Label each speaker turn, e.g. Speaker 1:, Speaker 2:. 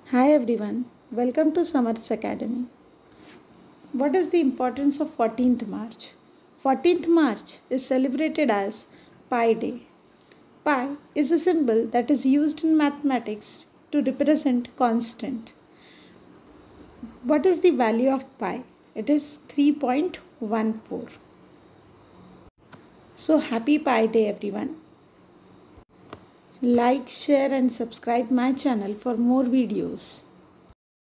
Speaker 1: Hi everyone, welcome to Samarth's Academy. What is the importance of 14th March? 14th March is celebrated as Pi Day. Pi is a symbol that is used in mathematics to represent constant. What is the value of pi? It is 3.14. So happy Pi Day everyone. Like, share and subscribe my channel for more videos.